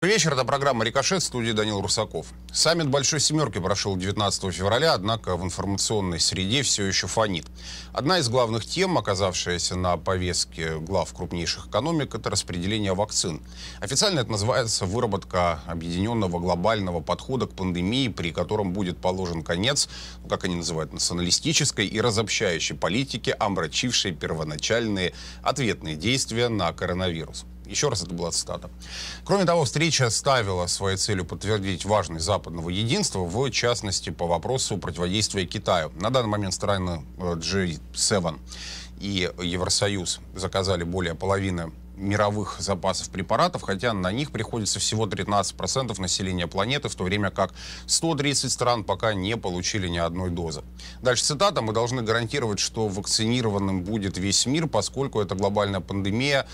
Добрый вечер, это программа «Рикошет», в студии Данил Русаков. Саммит Большой Семерки прошел 19 февраля, однако в информационной среде все еще фонит. Одна из главных тем, оказавшаяся на повестке глав крупнейших экономик, это распределение вакцин. Официально это называется выработка объединенного глобального подхода к пандемии, при котором будет положен конец, как они называют, националистической и разобщающей политике, омрачившей первоначальные ответные действия на коронавирус. Еще раз, это была цитата. Кроме того, встреча ставила своей целью подтвердить важность западного единства, в частности, по вопросу противодействия Китаю. На данный момент страны G7 и Евросоюз заказали более половины мировых запасов препаратов, хотя на них приходится всего 13% населения планеты, в то время как 130 стран пока не получили ни одной дозы. Дальше цитата. «Мы должны гарантировать, что вакцинированным будет весь мир, поскольку эта глобальная пандемия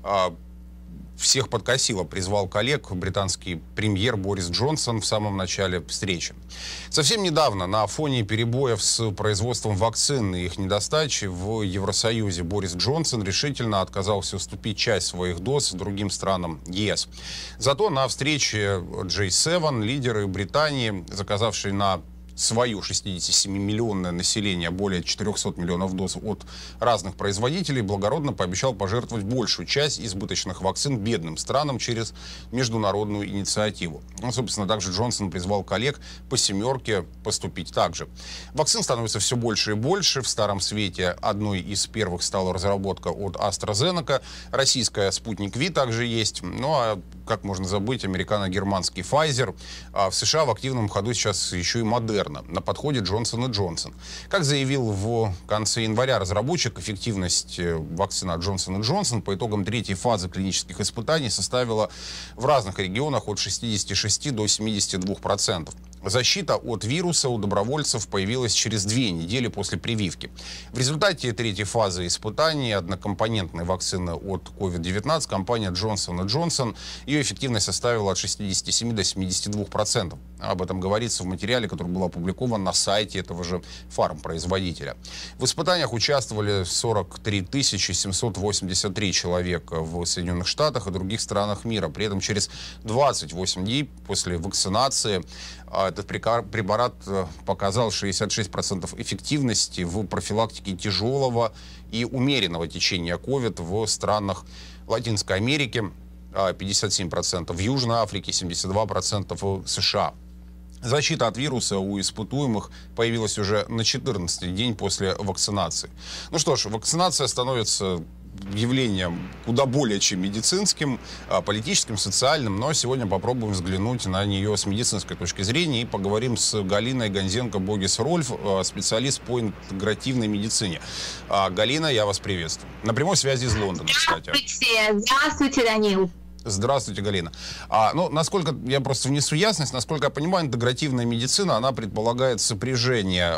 всех подкосило», призвал коллег британский премьер Борис Джонсон в самом начале встречи. Совсем недавно на фоне перебоев с производством вакцин и их недостачи в Евросоюзе Борис Джонсон решительно отказался уступить часть своих доз другим странам ЕС. Зато на встрече G7 лидеры Британии, заказавшие на свое 67-миллионное население более 400 миллионов доз от разных производителей, благородно пообещал пожертвовать большую часть избыточных вакцин бедным странам через международную инициативу. Ну, собственно, также Джонсон призвал коллег по семерке поступить так же. Вакцин становится все больше и больше. В Старом Свете одной из первых стала разработка от AstraZeneca. Российская «Спутник Ви» также есть. Ну, а как можно забыть, американо-германский Pfizer. А в США в активном ходу сейчас еще и Moderna. На подходе Джонсон & Джонсон. Как заявил в конце января разработчик, эффективность вакцины от Джонсон & Джонсон по итогам третьей фазы клинических испытаний составила в разных регионах от 66 до 72%. Защита от вируса у добровольцев появилась через 2 недели после прививки. В результате третьей фазы испытаний однокомпонентной вакцины от COVID-19 компания Johnson & Johnson, ее эффективность составила от 67 до 72%. Об этом говорится в материале, который был опубликован на сайте этого же фармпроизводителя. В испытаниях участвовали 43 783 человека в Соединенных Штатах и других странах мира. При этом через 28 дней после вакцинации этот препарат показал 66% эффективности в профилактике тяжелого и умеренного течения COVID в странах Латинской Америки, 57%, в Южной Африке, 72% в США. Защита от вируса у испытуемых появилась уже на 14-й день после вакцинации. Ну что ж, вакцинация становится явлением куда более чем медицинским, политическим, социальным, но сегодня попробуем взглянуть на нее с медицинской точки зрения и поговорим с Галиной Гонзенко-Богис-Рольф, специалист по интегративной медицине. Галина, я вас приветствую. На прямой связи из Лондона, кстати. Здравствуйте, Данил. Здравствуйте, Галина. Ну, насколько, я просто внесу ясность, насколько я понимаю, интегративная медицина, она предполагает сопряжение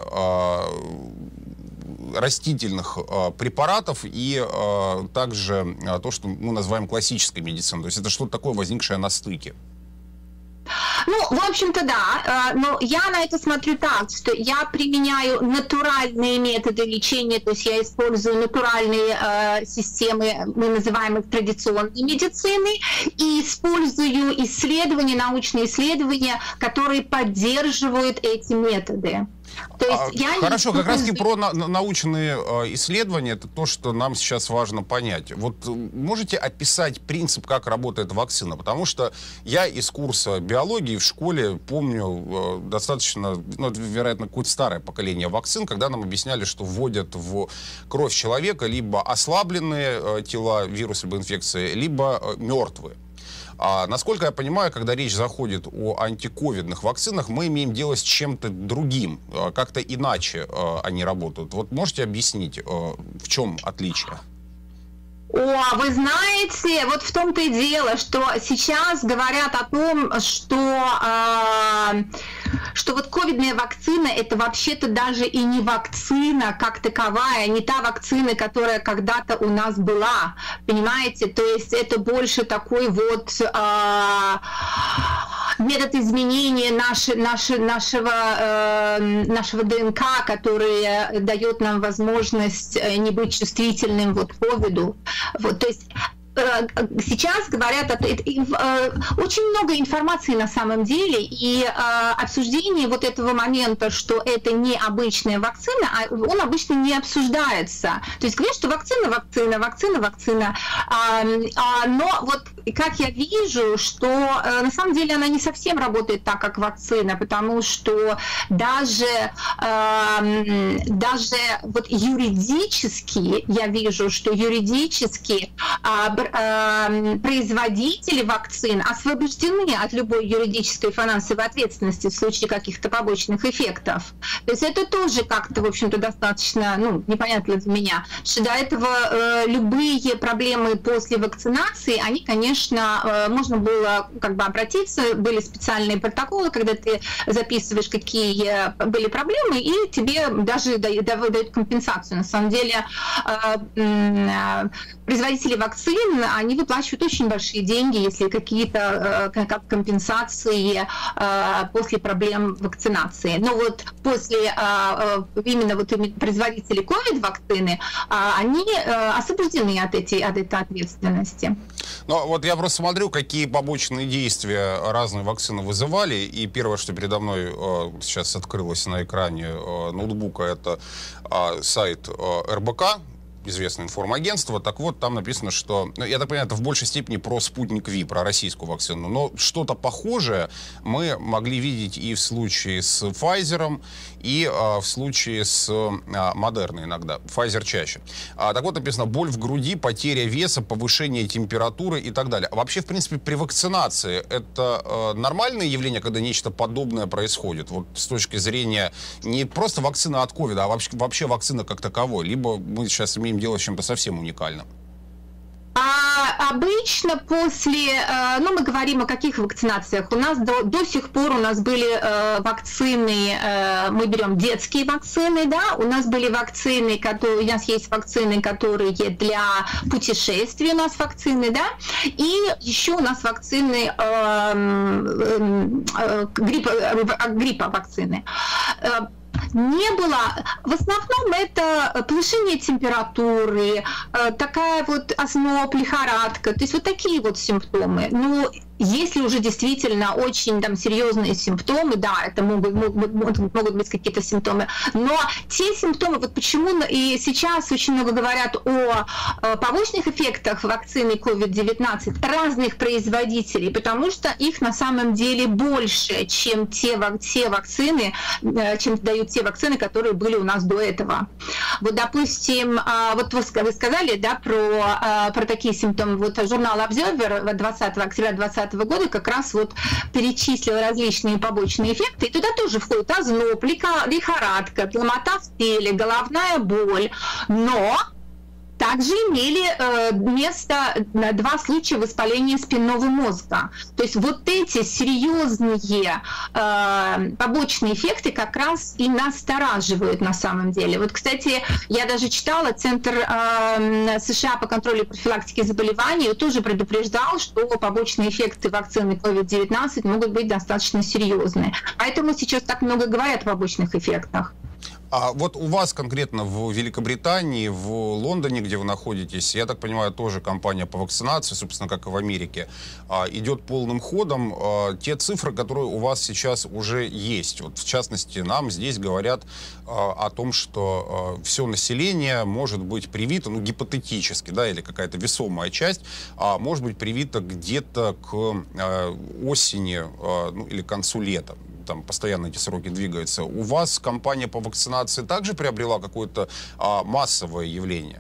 растительных препаратов и также то, что мы называем классической медициной. То есть это что-то такое, возникшее на стыке. Ну, в общем-то, да. Но я на это смотрю так, что я применяю натуральные методы лечения, то есть я использую натуральные системы, мы называем их традиционной медициной, и использую исследования, научные исследования, которые поддерживают эти методы. То есть Хорошо, как раз таки про научные исследования, это то, что нам сейчас важно понять. Вот можете описать принцип, как работает вакцина? Потому что я из курса биологии в школе помню достаточно, вероятно, какое-то старое поколение вакцин, когда нам объясняли, что вводят в кровь человека либо ослабленные тела вируса либо инфекции, либо мертвые. Насколько я понимаю, когда речь заходит о антиковидных вакцинах, мы имеем дело с чем-то другим, как-то иначе они работают. Вот можете объяснить, в чем отличие? Вы знаете, вот в том-то и дело, что сейчас говорят о том, что вот ковидная вакцина это вообще-то даже и не вакцина как таковая, не та вакцина, которая когда-то у нас была, понимаете? То есть это больше такой вот метод изменения нашего ДНК, который дает нам возможность не быть чувствительным вот к ковиду. Вот, то есть сейчас говорят, очень много информации на самом деле, и обсуждение вот этого момента, что это не обычная вакцина, он обычно не обсуждается. То есть говорят, что вакцина, но вот как я вижу, что на самом деле она не совсем работает так, как вакцина, потому что даже вот юридически я вижу, что юридически производители вакцин освобождены от любой юридической и финансовой ответственности в случае каких-то побочных эффектов. То есть это тоже как-то, в общем-то, достаточно непонятно для меня, что до этого любые проблемы после вакцинации, они, конечно, можно было как бы обратиться, были специальные протоколы, когда ты записываешь, какие были проблемы, и тебе даже дают компенсацию. На самом деле производители вакцин, они выплачивают очень большие деньги, если какие-то компенсации после проблем вакцинации. Но вот после именно производителей COVID-вакцины, они освобождены от этой ответственности. Ну, вот я просто смотрю, какие побочные действия разные вакцины вызывали, и первое, что передо мной сейчас открылось на экране ноутбука, это сайт РБК, известное информагентство. Так вот, там написано, что, я так понимаю, это в большей степени про «Спутник Ви», про российскую вакцину, но что-то похожее мы могли видеть и в случае с Pfizer, и в случае с Moderna иногда. Pfizer чаще. Так вот, написано: боль в груди, потеря веса, повышение температуры и так далее. Вообще, в принципе, при вакцинации это нормальное явление, когда нечто подобное происходит? Вот с точки зрения не просто вакцина от ковида, а вообще вакцина как таковой. Либо мы сейчас имеем дело с чем-то совсем уникальным? Обычно после, мы говорим о каких вакцинациях? У нас до сих пор были вакцины, мы берем детские вакцины, да, у нас были вакцины, у нас есть вакцины, которые для путешествий, у нас вакцины, да, и еще у нас вакцины гриппа вакцины. Не было. В основном это повышение температуры, такая вот озноб, лихорадка, то есть вот такие вот симптомы. Ну, если уже действительно очень серьезные симптомы, да, это могут быть какие-то симптомы, но те симптомы, вот почему и сейчас очень много говорят о побочных эффектах вакцины COVID-19 разных производителей, потому что их на самом деле больше, чем те вакцины, чем дают те вакцины, которые были у нас до этого. Вот, допустим, вот вы сказали, да, про такие симптомы. Вот журнал Observer 20 октября 2020 года как раз вот перечислил различные побочные эффекты, и туда тоже входит озноб, лихорадка, ломота в теле, головная боль, но также имели место 2 случая воспаления спинного мозга. То есть вот эти серьезные побочные эффекты как раз и настораживают на самом деле. Вот, кстати, я даже читала, Центр США по контролю и профилактике заболеваний тоже предупреждал, что побочные эффекты вакцины COVID-19 могут быть достаточно серьезные. Поэтому сейчас так много говорят о побочных эффектах. А вот у вас конкретно в Великобритании, в Лондоне, где вы находитесь, я так понимаю, тоже кампания по вакцинации, собственно, как и в Америке, идет полным ходом. Те цифры, которые у вас сейчас уже есть, вот в частности, нам здесь говорят о том, что все население может быть привито, гипотетически, да, или какая-то весомая часть, может быть привита где-то к осени, или к концу лета. Там постоянно эти сроки двигаются. У вас кампания по вакцинации также приобрела какое-то массовое явление?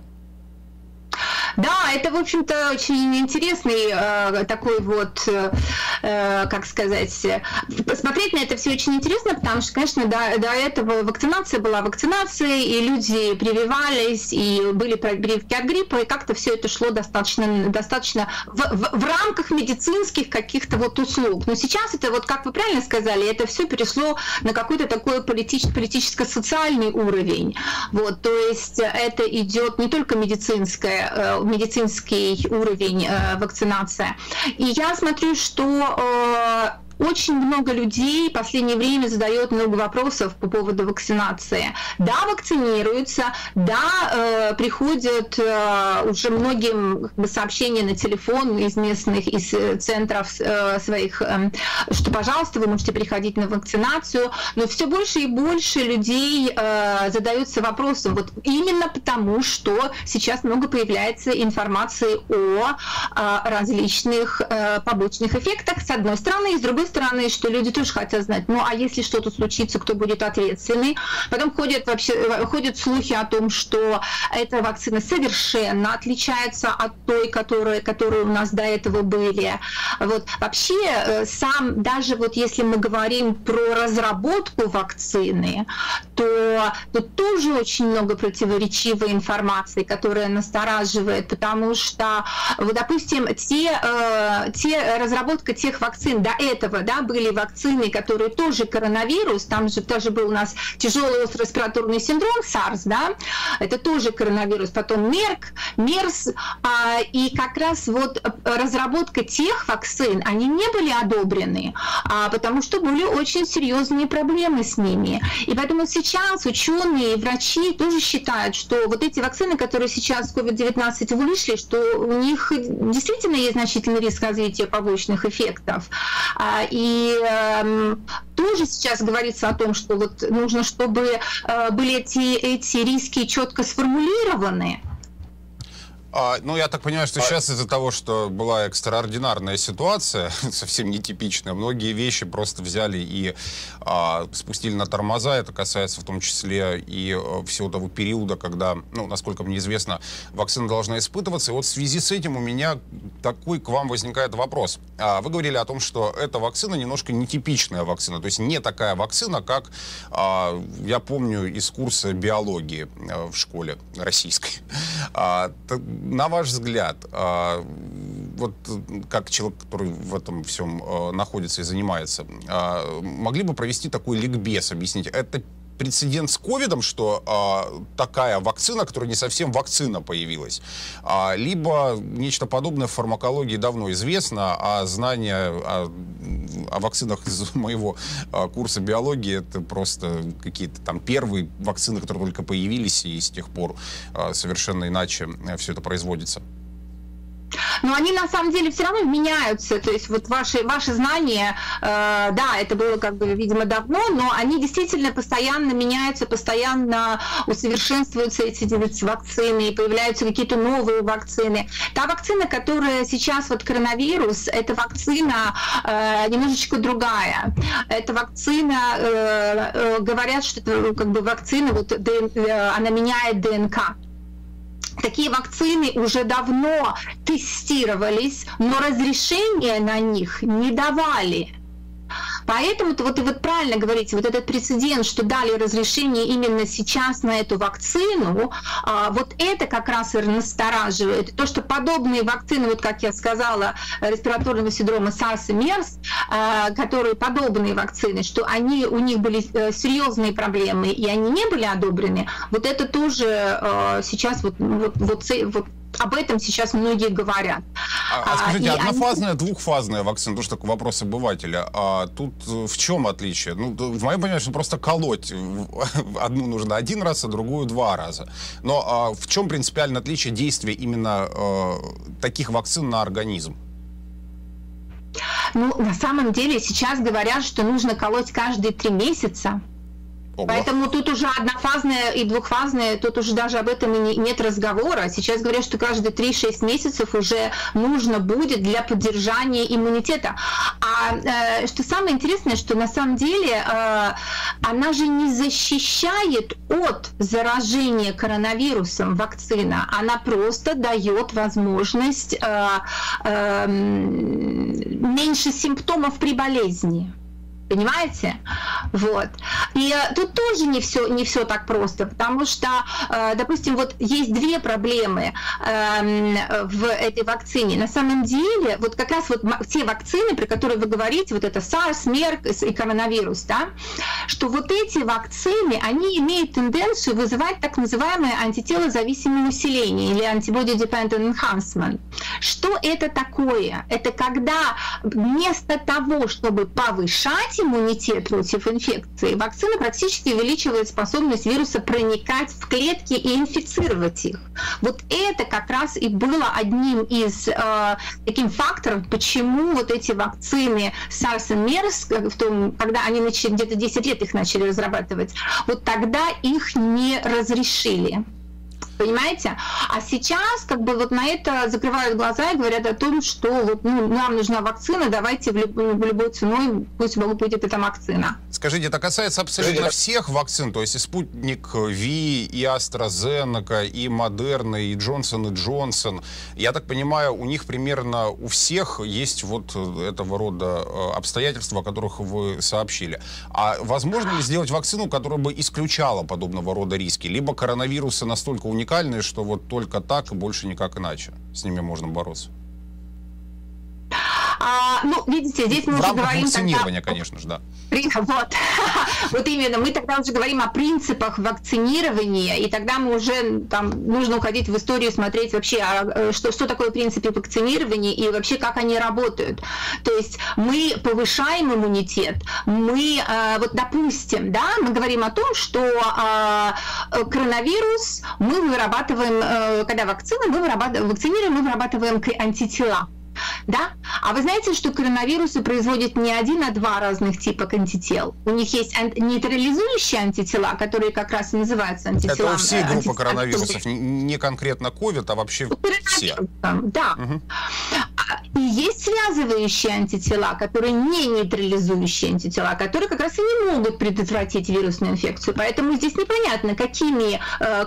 Да, это, в общем-то, очень интересный такой вот, как сказать, посмотреть на это все очень интересно, потому что, конечно, до этого вакцинация была вакцинацией, и люди прививались, и были прививки от гриппа, и как-то все это шло достаточно в рамках медицинских каких-то вот услуг. Но сейчас это, вот как вы правильно сказали, это все перешло на какой-то такой политическо-социальный уровень. Вот, то есть это идет не только медицинский уровень вакцинация. И я смотрю, что очень много людей в последнее время задает много вопросов по поводу вакцинации. Да, вакцинируются, да, приходят уже многим сообщения на телефон из местных, из центров своих, что, пожалуйста, вы можете приходить на вакцинацию, но все больше и больше людей задаются вопросом, вот именно потому, что сейчас много появляется информации о различных побочных эффектах, с одной стороны, и с другой стороны, что люди тоже хотят знать, ну а если что-то случится, кто будет ответственный? Потом ходят слухи о том, что эта вакцина совершенно отличается от той, которые у нас до этого были. Вот. Вообще, даже вот если мы говорим про разработку вакцины, то тут тоже очень много противоречивой информации, которая настораживает, потому что, вот, допустим, разработка тех вакцин до этого, да, были вакцины, которые тоже коронавирус, там же тоже был у нас тяжелый острый респираторный синдром, SARS, да, это тоже коронавирус, потом MERS, и как раз вот разработка тех вакцин, они не были одобрены, потому что были очень серьезные проблемы с ними. И поэтому сейчас ученые и врачи тоже считают, что вот эти вакцины, которые сейчас с COVID-19 вышли, что у них действительно есть значительный риск развития побочных эффектов. И тоже сейчас говорится о том, что вот нужно, чтобы были эти риски четко сформулированы. Ну, я так понимаю, что сейчас из-за того, что была экстраординарная ситуация, совсем нетипичная, многие вещи просто взяли и спустили на тормоза. Это касается в том числе и всего того периода, когда, ну, насколько мне известно, вакцина должна испытываться. И вот в связи с этим у меня такой к вам возникает вопрос. Вы говорили о том, что эта вакцина немножко нетипичная вакцина, то есть не такая вакцина, как я помню из курса биологии в школе российской. На ваш взгляд, вот как человек, который в этом всем находится и занимается, могли бы провести такой ликбез, объяснить, это прецедент с ковидом, что такая вакцина, которая не совсем вакцина появилась, либо нечто подобное в фармакологии давно известно, а знания о вакцинах из моего курса биологии это просто какие-то там первые вакцины, которые только появились, и с тех пор совершенно иначе все это производится. Но они на самом деле все равно меняются, то есть вот ваши знания, да, это было как бы, видимо, давно, но они действительно постоянно меняются, постоянно усовершенствуются эти вакцины, и появляются какие-то новые вакцины. Та вакцина, которая сейчас, вот коронавирус, это вакцина немножечко другая. Эта вакцина, говорят, что это как бы вакцина, вот, она меняет ДНК. Такие вакцины уже давно тестировались, но разрешения на них не давали. Поэтому вот вы правильно говорите, вот этот прецедент, что дали разрешение именно сейчас на эту вакцину, вот это как раз и настораживает. То, что подобные вакцины, вот как я сказала, респираторного синдрома SARS и MERS, которые подобные вакцины, что у них были серьезные проблемы и они не были одобрены, вот это тоже сейчас вот об этом сейчас многие говорят. Скажите, однофазная, двухфазная вакцина, тоже такой вопрос обывателя. Тут в чем отличие? Ну, в моем понимании, что просто колоть одну нужно один раз, а другую 2 раза. Но в чем принципиальное отличие действия именно таких вакцин на организм? Ну, на самом деле сейчас говорят, что нужно колоть каждые 3 месяца. Ого. Поэтому тут уже однофазная и двухфазная, тут уже даже об этом и нет разговора. Сейчас говорят, что каждые 3-6 месяцев уже нужно будет для поддержания иммунитета. Что самое интересное, что на самом деле она же не защищает от заражения коронавирусом вакцина, она просто дает возможность меньше симптомов при болезни. Понимаете? Вот. И тут тоже не все так просто, потому что, допустим, вот есть 2 проблемы в этой вакцине. На самом деле, вот как раз вот те вакцины, про которые вы говорите, вот это SARS, MERS и коронавирус, да, что вот эти вакцины, они имеют тенденцию вызывать так называемое антителозависимое усиление или antibody-dependent enhancement. Что это такое? Это когда вместо того, чтобы повышать иммунитет против инфекции, вакцина практически увеличивает способность вируса проникать в клетки и инфицировать их. Вот это как раз и было одним из таких факторов, почему вот эти вакцины SARS и MERS, когда они где-то 10 лет их начали разрабатывать, вот тогда их не разрешили. Понимаете? А сейчас как бы вот на это закрывают глаза и говорят о том, что вот, нам нужна вакцина, давайте любой ценой, пусть будет эта вакцина. Скажите, это касается абсолютно всех вакцин, то есть и Спутник Ви, и AstraZeneca, и Moderna, и Johnson & Johnson. Я так понимаю, у них примерно у всех есть вот этого рода обстоятельства, о которых вы сообщили. А возможно ли сделать вакцину, которая бы исключала подобного рода риски? Либо коронавирусы настолько уникальные, что вот только так и больше никак иначе с ними можно бороться? Видите, здесь мы в уже рамках говорим... вакцинирования, конечно же, да. Вот. Вот именно, мы тогда уже говорим о принципах вакцинирования, и тогда мы уже там нужно уходить в историю, смотреть вообще, что такое принципы вакцинирования и вообще как они работают. То есть мы повышаем иммунитет, мы, вот допустим, да, мы говорим о том, что коронавирус мы вырабатываем, когда вакцинируем, мы вырабатываем антитела. Да? А вы знаете, что коронавирусы производят не один, а два разных типа антител? У них есть нейтрализующие антитела, которые как раз и называются антителами. Это у всей группы коронавирусов, не конкретно COVID, а вообще все. Да. Угу. И есть связывающие антитела, которые не нейтрализующие антитела, которые как раз и не могут предотвратить вирусную инфекцию. Поэтому здесь непонятно, какие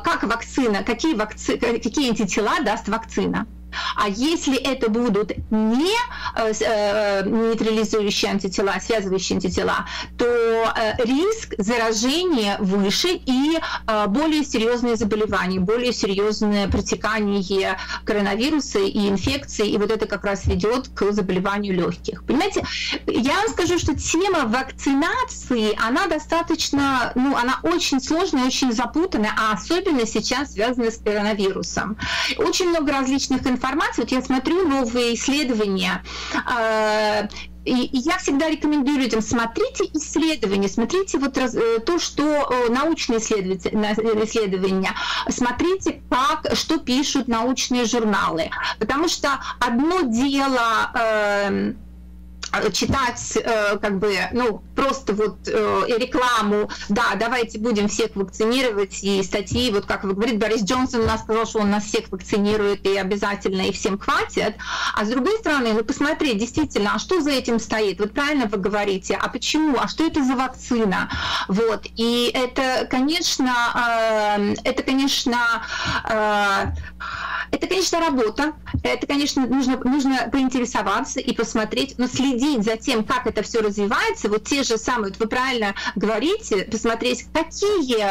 антитела даст вакцина. А если это будут не нейтрализующие антитела, а связывающие антитела, то риск заражения выше и более серьезные заболевания, более серьезное протекание коронавируса и инфекции, и вот это как раз ведет к заболеванию легких. Понимаете, я вам скажу, что тема вакцинации, она достаточно, она очень сложная, очень запутанная, а особенно сейчас связана с коронавирусом. Очень много различных информаций. Вот я смотрю новые исследования, и я всегда рекомендую людям: смотрите исследования, смотрите вот то, что научные исследования, смотрите, что пишут научные журналы. Потому что одно дело читать просто рекламу, да, давайте будем всех вакцинировать, и статьи, вот как вы говорите, Борис Джонсон у нас сказал, что он нас всех вакцинирует, и обязательно, и всем хватит. А с другой стороны, посмотреть действительно, а что за этим стоит? Вот правильно вы говорите, а почему? А что это за вакцина? Вот. И это, конечно, работа, это, конечно, нужно поинтересоваться и посмотреть, но следить за тем, как это все развивается, вот те же самые, вот вы правильно говорите, посмотреть, какие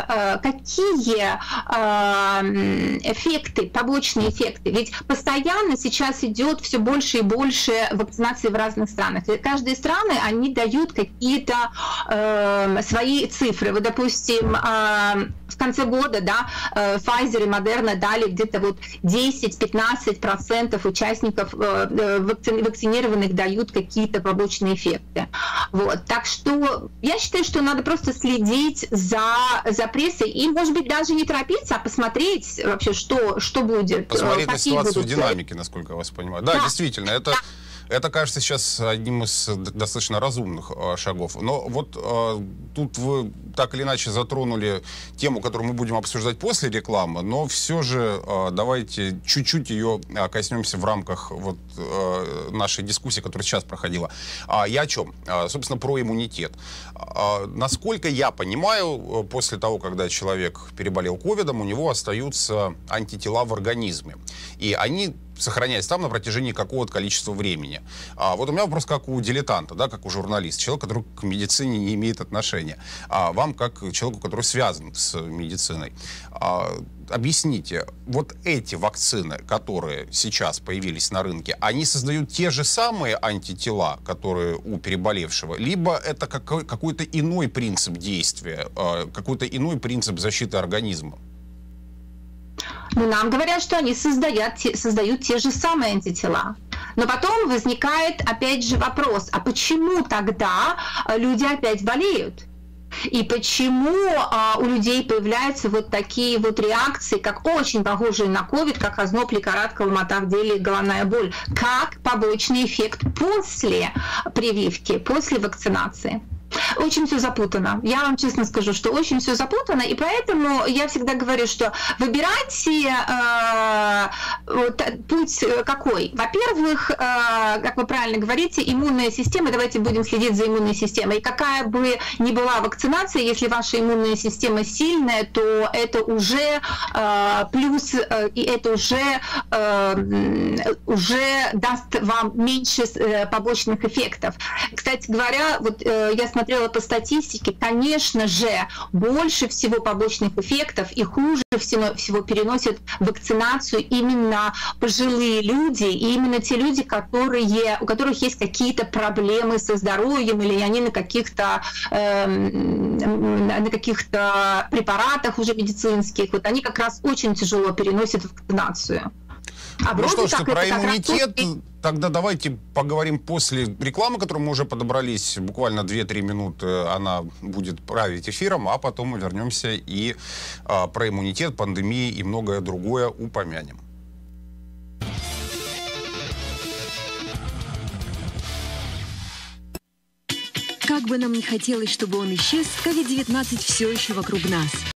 эффекты, побочные эффекты. Ведь постоянно сейчас идет все больше и больше вакцинации в разных странах. И каждые страны, они дают какие-то свои цифры. Вот, допустим, в конце года, да, Pfizer и Moderna дали где-то вот 10-15% участников вакцинированных дают какие-то побочные эффекты. Вот. Так что я считаю, что надо просто следить за прессой и, может быть, даже не торопиться, а посмотреть вообще, что будет. Посмотреть на ситуацию в динамике, насколько я вас понимаю. Да, действительно, это кажется сейчас одним из достаточно разумных шагов. Но вот тут вы так или иначе затронули тему, которую мы будем обсуждать после рекламы, но все же давайте чуть-чуть ее коснемся в рамках вот нашей дискуссии, которая сейчас проходила. Я о чем? Собственно, про иммунитет. Насколько я понимаю, после того, когда человек переболел ковидом, у него остаются антитела в организме. И они сохраняются там на протяжении какого-то количества времени. Вот у меня вопрос как у дилетанта, да, как у журналиста, человек, который к медицине не имеет отношения. Вам, как человеку, который связан с медициной, объясните, вот эти вакцины, которые сейчас появились на рынке, они создают те же самые антитела, которые у переболевшего, либо это какой-то иной принцип действия, какой-то иной принцип защиты организма? Ну, нам говорят, что они создают те же самые антитела. Но потом возникает, опять же, вопрос, а почему тогда люди опять болеют? И почему у людей появляются вот такие вот реакции, как очень похожие на ковид, как озноб, лихорадка, ломота в деле и головная боль, как побочный эффект после прививки, после вакцинации? Очень все запутано. Я вам честно скажу, что очень все запутано, и поэтому я всегда говорю, что выбирайте путь какой. Во-первых, как вы правильно говорите, иммунная система, давайте будем следить за иммунной системой. И какая бы ни была вакцинация, если ваша иммунная система сильная, то это уже плюс, и это уже даст вам меньше побочных эффектов. Кстати говоря, вот я смотрела по статистике, конечно же, больше всего побочных эффектов и хуже всего переносят вакцинацию именно пожилые люди, и именно те люди, у которых есть какие-то проблемы со здоровьем, или они на каких-то препаратах уже медицинских, вот они как раз очень тяжело переносят вакцинацию. Ну что ж, про иммунитет тогда давайте поговорим после рекламы, которую мы уже подобрались. Буквально 2-3 минуты она будет править эфиром, а потом мы вернемся и про иммунитет, пандемии и многое другое упомянем. Как бы нам ни хотелось, чтобы он исчез, COVID-19 все еще вокруг нас.